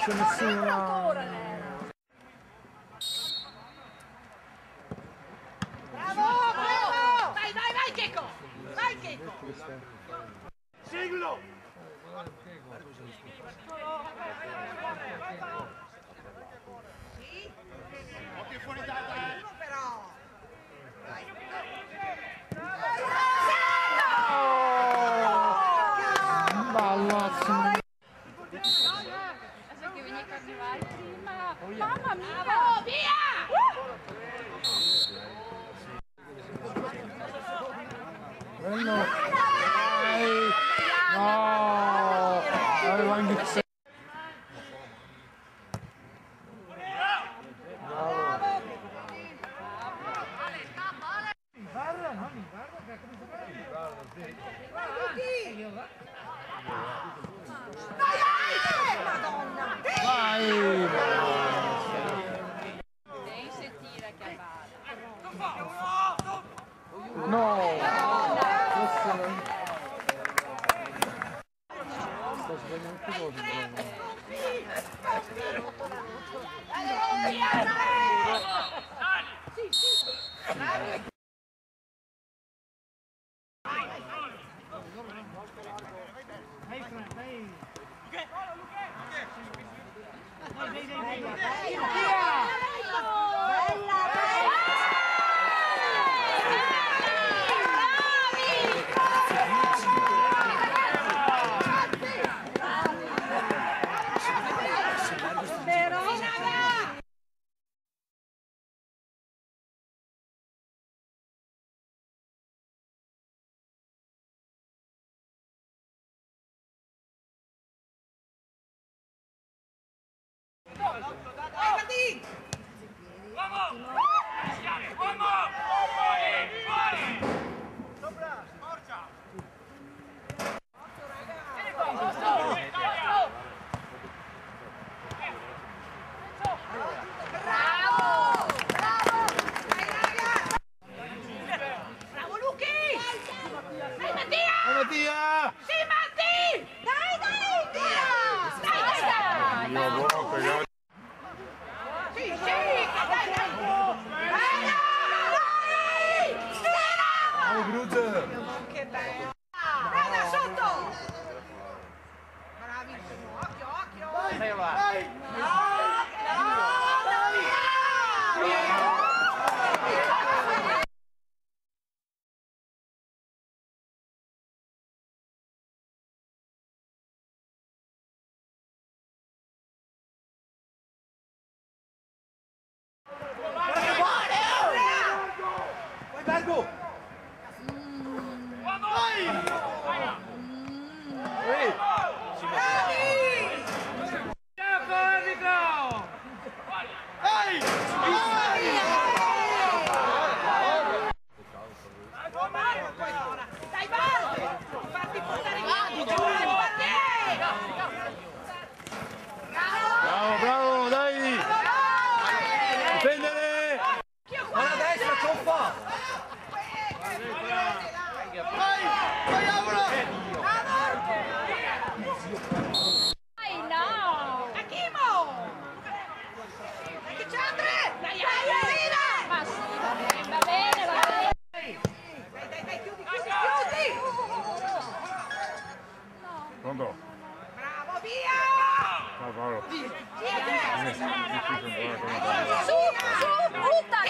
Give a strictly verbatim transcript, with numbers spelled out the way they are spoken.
c'è nessuno. Bravo, bravo! Vai, vai, vai, Checco! Vai, Checco! Seguilo! Sì? Occhio fuori data, eh! Però! Dai! Ballazzo! Adesso che vieni a carnevale prima. Mamma mia! Bravo, via! Bello! Dai! No! Aveva iniziato. Madonna! Vai! Devi sentire che bada. No! Questo... Sto sbagliando tutte cose. Sì, sì! Mattia! Sì, Matti! Dai, dai, via! Dai, dai, dai! Io buono per Sì, sì! Dai, dai! Dai, dai! Oh, Bruce! Che bello! Dai, da sotto! Bravissimo! Occhio, occhio! Vai! Vai! No! No! Vai, Bergo! Vai! Ehi! Ehi! Dai, Bardi! Fatti portare via! Bravo, bravo, dai! Difendere! Alla destra, cioffa! Vai! Vai, Aura! Dai, no! Akimo! Che c'è Andre? Dai, dai, Ma sì, va bene, va bene, va bene. dai! Dai, dai, dai, chiudi, chiudi, chiudi! Pronto? Bravo, via! Ciao Paolo. Via, te! Difficile, guarda come Su, su, buttali!